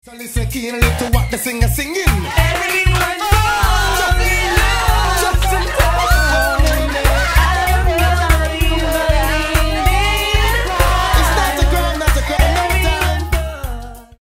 So listen keenly to what the singer singing. Everything was